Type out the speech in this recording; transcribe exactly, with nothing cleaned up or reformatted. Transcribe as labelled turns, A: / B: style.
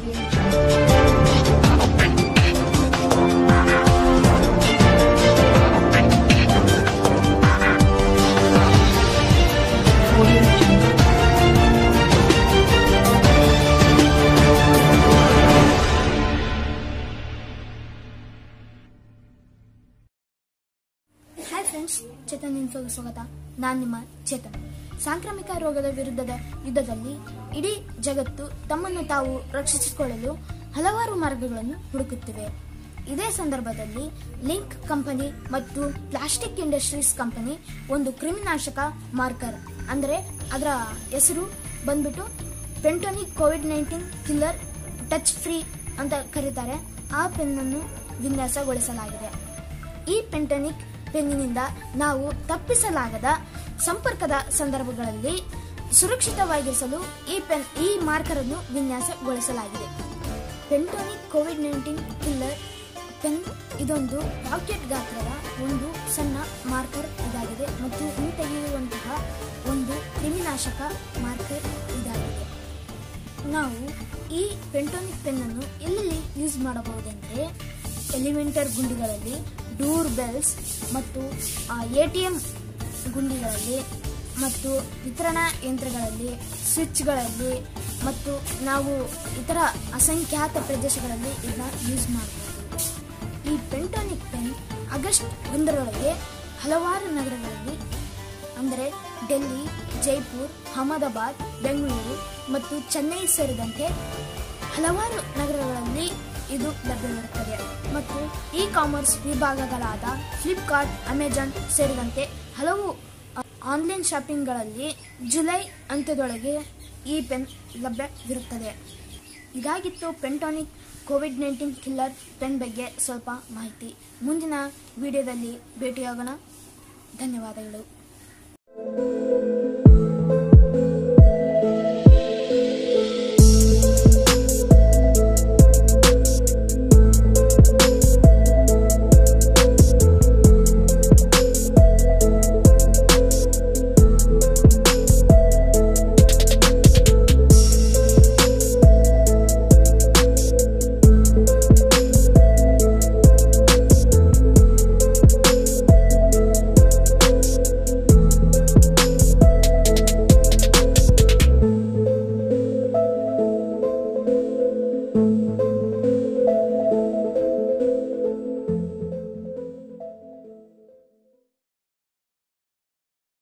A: Hi friends, Chetan ಇನ್ಫೋಗೆ ಸ್ವಾಗತ. ನಾನು ನಿಮ್ಮ ಚೇತನ್. ಸಾಂಕ್ರಾಮಿಕ ರೋಗದ ವಿರುದ್ಧದ ಯುದ್ಧದಲ್ಲಿ ಇಡೀ ಜಗತ್ತು ತಮ್ಮನ್ನು ತಾವು ರಕ್ಷಿಸಿಕೊಳ್ಳಲು ಹಲವಾರು ಮಾರ್ಗಗಳನ್ನು ಹುಡುಕುತ್ತಿವೆ. ಇದೇ ಸಂದರ್ಭದಲ್ಲಿ ಲಿಂಕ್ ಕಂಪನಿ ಮತ್ತು ಪ್ಲಾಸ್ಟಿಕ್ ಇಂಡಸ್ಟ್ರೀಸ್ ಕಂಪನಿ ಒಂದು ಕ್ರಿಮಿನಾಶಕ ಮಾರ್ಕರ್ ಅಂದರೆ ಅದರ ಹೆಸರು ಬಂದ್ಬಿಟ್ಟು Pentonic COVID nineteen killer touch free ಅಂತ ಕರೀತಾರೆ. ಆ ಪೆನ್ ಅನ್ನು ವಿನ್ಯಾಸಗೊಳಿಸಲಾಗಿದೆ. ಈ ಪೆಂಟೋನಿಕ್ ಪೆನ್ನಿನಿಂದ ನಾವು ತಪ್ಪಿಸಲಾಗದ ಸಂಪರ್ಕದ ಸಂದರ್ಭಗಳಲ್ಲಿ ಸುರಕ್ಷಿತವಾಗಿರಿಸಲು ಈ ಪೆನ್ ಈ ಮಾರ್ಕರ್ ಅನ್ನು ವಿನ್ಯಾಸಗೊಳಿಸಲಾಗಿದೆ. Pentonic COVID nineteen killer pen ಇದೊಂದು ಪಾಕೆಟ್ ಗಾತ್ರದ ಒಂದು ಸಣ್ಣ ಮಾರ್ಕರ್ ಇದಾಗಿದೆ ಮತ್ತು ಹಿಂತೆಗೆಯುವಂತಹ ಒಂದು ಕ್ರಿಮಿನಾಶಕ ಮಾರ್ಕರ್ ಇದಾಗಿದೆ. ನಾವು ಈ ಪೆಂಟೋನಿಕ್ ಪೆನ್ ಅನ್ನು ಎಲ್ಲೆಲ್ಲಿ ಯೂಸ್ ಮಾಡಬಹುದೆಂದರೆ ಎಲಿಮೆಂಟರ್ ಗುಂಡಿಗಳಲ್ಲಿ, ಡೋರ್ ಬೆಲ್ಸ್ ಮತ್ತು ಎಟಿಎಂ ಗುಂಡಿಗಳಲ್ಲಿ ಮತ್ತು ವಿತರಣಾ ಯಂತ್ರಗಳಲ್ಲಿ, ಸ್ವಿಚ್ಗಳಲ್ಲಿ ಮತ್ತು ನಾವು ಇತರ ಅಸಂಖ್ಯಾತ ಪ್ರದೇಶಗಳಲ್ಲಿ ಇದನ್ನ ಯೂಸ್ ಮಾಡಬಹುದು. ಈ ಪೆಂಟೋನಿಕ್ ಪೆನ್ ಆಗಸ್ಟ್ ಒಂದರೊಳಗೆ ಹಲವಾರು ನಗರಗಳಲ್ಲಿ ಅಂದರೆ ಡೆಲ್ಲಿ, ಜೈಪುರ್, ಅಹಮದಾಬಾದ್, ಬೆಂಗಳೂರು ಮತ್ತು ಚೆನ್ನೈ ಸೇರಿದಂತೆ ಹಲವಾರು ನಗರಗಳಲ್ಲಿ ಇದು ಲಭ್ಯವಿರುತ್ತದೆ ಮತ್ತು ಇ ಕಾಮರ್ಸ್ ವಿಭಾಗಗಳಾದ ಫ್ಲಿಪ್ಕಾರ್ಟ್, ಅಮೆಜಾನ್ ಸೇರಿದಂತೆ ಹಲವು ಆನ್ಲೈನ್ ಶಾಪಿಂಗ್ಗಳಲ್ಲಿ ಜುಲೈ ಅಂತ್ಯದೊಳಗೆ ಈ ಪೆನ್ ಲಭ್ಯವಿರುತ್ತದೆ. ಇದಾಗಿತ್ತು Pentonic COVID nineteen killer pen ಬಗ್ಗೆ ಸ್ವಲ್ಪ ಮಾಹಿತಿ. ಮುಂದಿನ ವಿಡಿಯೋದಲ್ಲಿ ಭೇಟಿಯಾಗೋಣ. ಧನ್ಯವಾದಗಳು.